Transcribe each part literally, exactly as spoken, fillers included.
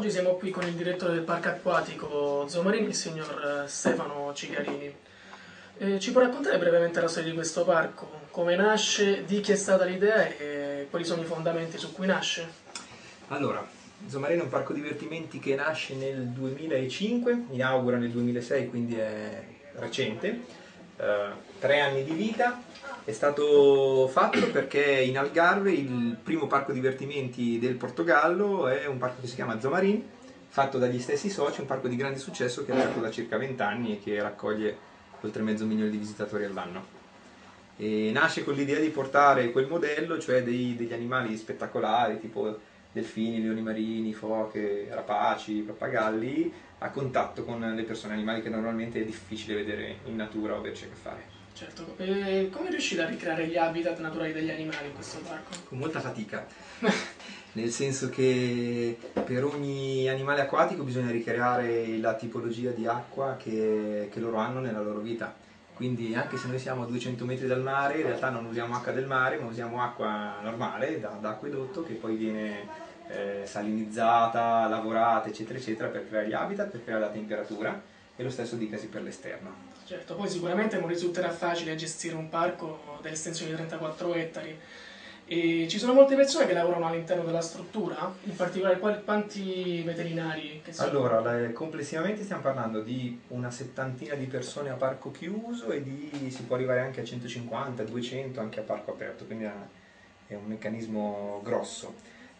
Oggi siamo qui con il direttore del parco acquatico Zoomarino, il signor Stefano Cigarini. Eh, ci può raccontare brevemente la storia di questo parco? Come nasce, di chi è stata l'idea e quali sono i fondamenti su cui nasce? Allora, Zoomarino è un parco divertimenti che nasce nel duemilacinque, inaugura nel duemilasei, quindi è recente. Uh, tre anni di vita. È stato fatto perché in Algarve il primo parco divertimenti del Portogallo è un parco che si chiama Zoomarino, fatto dagli stessi soci, un parco di grande successo che è aperto da circa venti anni e che raccoglie oltre mezzo milione di visitatori all'anno. E nasce con l'idea di portare quel modello, cioè dei, degli animali spettacolari tipo delfini, leoni marini, foche, rapaci, pappagalli, a contatto con le persone, animali che normalmente è difficile vedere in natura o averci a che fare. Certo, e come riuscite a ricreare gli habitat naturali degli animali in questo parco? Con molta fatica, nel senso che per ogni animale acquatico bisogna ricreare la tipologia di acqua che, che loro hanno nella loro vita. Quindi anche se noi siamo a duecento metri dal mare, in realtà non usiamo acqua del mare, ma usiamo acqua normale, da, da acquedotto, che poi viene eh, salinizzata, lavorata, eccetera, eccetera, per creare gli habitat, per creare la temperatura, e lo stesso dicasi per l'esterno. Certo, poi sicuramente non risulterà facile gestire un parco dell'estensione di trentaquattro ettari. E ci sono molte persone che lavorano all'interno della struttura, in particolare quanti veterinari che sono? Allora, le, complessivamente stiamo parlando di una settantina di persone a parco chiuso e di, si può arrivare anche a centocinquanta, duecento anche a parco aperto, quindi è un meccanismo grosso,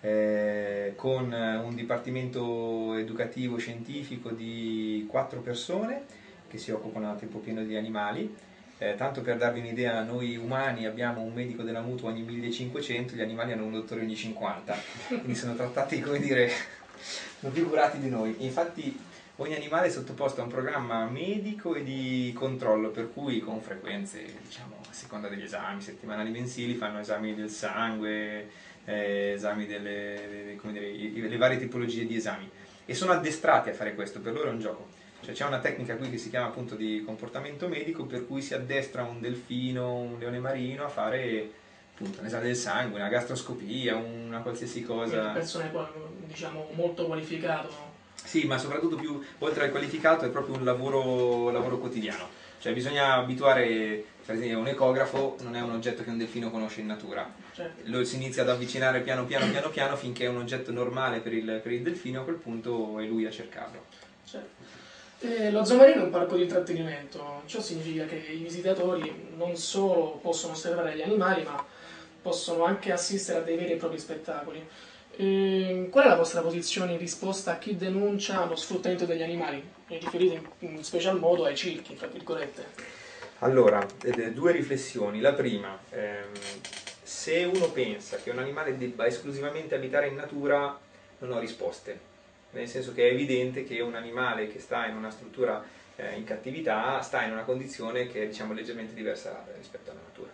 eh, con un dipartimento educativo scientifico di quattro persone che si occupano a tempo pieno di animali. Eh, tanto per darvi un'idea, noi umani abbiamo un medico della mutua ogni millecinquecento, gli animali hanno un dottore ogni cinquanta, quindi sono trattati, come dire, sono più curati di noi. Infatti ogni animale è sottoposto a un programma medico e di controllo, per cui con frequenze, diciamo, a seconda degli esami settimanali, mensili, fanno esami del sangue, eh, esami delle, come dire, le varie tipologie di esami, e sono addestrati a fare questo, per loro è un gioco. Cioè c'è una tecnica qui che si chiama appunto di comportamento medico, per cui si addestra un delfino, un leone marino a fare appunto un esame del sangue, una gastroscopia, una qualsiasi cosa. Quindi persone, diciamo, molto qualificate. Sì, ma soprattutto più, oltre al qualificato, è proprio un lavoro, lavoro quotidiano. Cioè bisogna abituare, per esempio un ecografo non è un oggetto che un delfino conosce in natura. Certo. Lo si inizia ad avvicinare piano piano piano piano finché è un oggetto normale per il, per il delfino, a quel punto è lui a cercarlo. Certo. Eh, lo Zoomarino è un parco di intrattenimento, ciò significa che i visitatori non solo possono osservare gli animali, ma possono anche assistere a dei veri e propri spettacoli. Eh, qual è la vostra posizione in risposta a chi denuncia lo sfruttamento degli animali? Mi riferite in, in special modo ai circhi, tra virgolette. Allora, due riflessioni. La prima, ehm, se uno pensa che un animale debba esclusivamente abitare in natura, non ho risposte. Nel senso che è evidente che un animale che sta in una struttura eh, in cattività sta in una condizione che è, diciamo, leggermente diversa rispetto alla natura.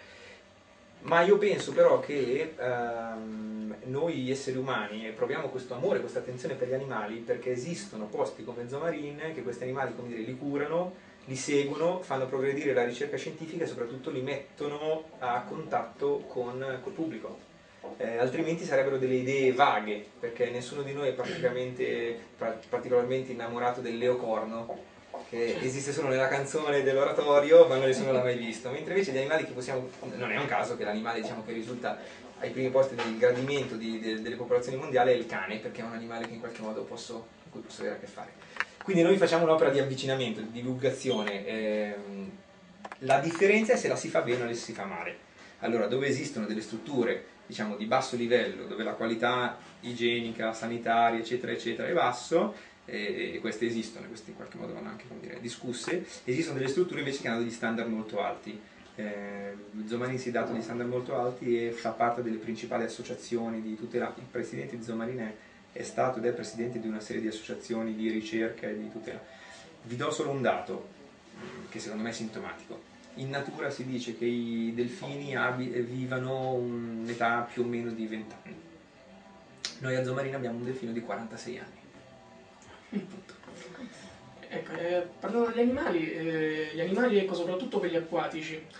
Ma io penso però che ehm, noi esseri umani proviamo questo amore, questa attenzione per gli animali perché esistono posti come Zoomarino che questi animali, come dire, li curano, li seguono, fanno progredire la ricerca scientifica e soprattutto li mettono a contatto con col pubblico. Eh, altrimenti sarebbero delle idee vaghe, perché nessuno di noi è praticamente, particolarmente innamorato del leocorno, che esiste solo nella canzone dell'oratorio, ma nessuno l'ha mai visto. Mentre invece gli animali che possiamo, non è un caso che l'animale, diciamo, che risulta ai primi posti del gradimento di, de, delle popolazioni mondiali è il cane, perché è un animale che in qualche modo posso, con cui posso avere a che fare. Quindi noi facciamo un'opera di avvicinamento, di divulgazione. Ehm, la differenza è se la si fa bene o se si fa male. Allora, dove esistono delle strutture, diciamo, di basso livello, dove la qualità igienica, sanitaria, eccetera, eccetera, è basso, e, e queste esistono, queste in qualche modo vanno anche, come dire, discusse, esistono delle strutture invece che hanno degli standard molto alti. Eh, Zoomarino si è dato degli standard molto alti e fa parte delle principali associazioni di tutela. Il presidente di Zoomarino è, è stato ed è presidente di una serie di associazioni di ricerca e di tutela. Vi do solo un dato che secondo me è sintomatico. In natura si dice che i delfini vivano un'età più o meno di venti anni. Noi a Zoomarino abbiamo un delfino di quarantasei anni. Ecco, eh, parlando degli animali, eh, gli animali, ecco, soprattutto quelli acquatici,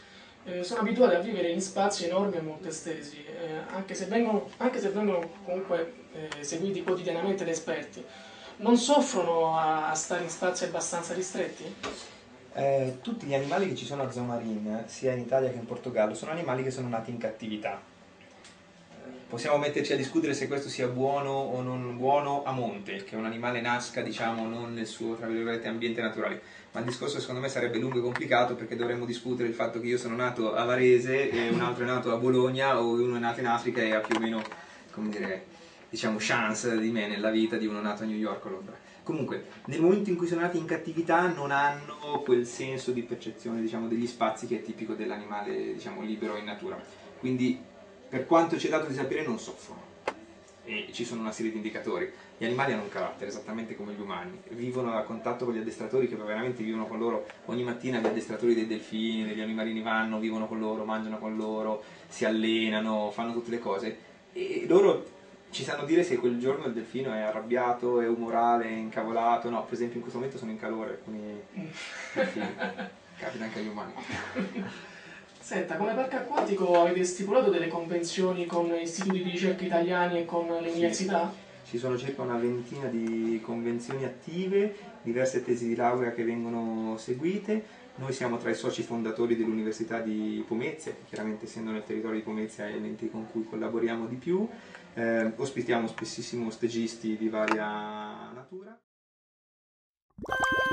eh, sono abituati a vivere in spazi enormi e molto estesi, eh, anche se vengono, anche se vengono comunque eh, seguiti quotidianamente da esperti. Non soffrono a, a stare in spazi abbastanza ristretti? Eh, tutti gli animali che ci sono a Zoo Marine, sia in Italia che in Portogallo, sono animali che sono nati in cattività. Possiamo metterci a discutere se questo sia buono o non buono a monte, che un animale nasca, diciamo, non nel suo, tra virgolette, ambiente naturale. Ma il discorso secondo me sarebbe lungo e complicato, perché dovremmo discutere il fatto che io sono nato a Varese e un altro è nato a Bologna, o uno è nato in Africa e ha più o meno, come dire, diciamo, chance di me nella vita di uno nato a New York o a Londra. Comunque, nel momento in cui sono nati in cattività non hanno quel senso di percezione, diciamo, degli spazi che è tipico dell'animale, diciamo, libero in natura. Quindi, per quanto ci è dato di sapere, non soffrono. E ci sono una serie di indicatori. Gli animali hanno un carattere, esattamente come gli umani. Vivono a contatto con gli addestratori, che veramente vivono con loro. Ogni mattina gli addestratori dei delfini, degli animalini vanno, vivono con loro, mangiano con loro, si allenano, fanno tutte le cose. E loro ci sanno dire se quel giorno il delfino è arrabbiato, è umorale, è incavolato. No, per esempio in questo momento sono in calore, alcuni delfini. Capita anche agli umani. Senta, come parco acquatico avete stipulato delle convenzioni con istituti di ricerca italiani e con le Sì. università? Ci sono circa una ventina di convenzioni attive, diverse tesi di laurea che vengono seguite. Noi siamo tra i soci fondatori dell'Università di Pomezia, che chiaramente essendo nel territorio di Pomezia è l'ente con cui collaboriamo di più. Eh, ospitiamo spessissimo stagisti di varia natura.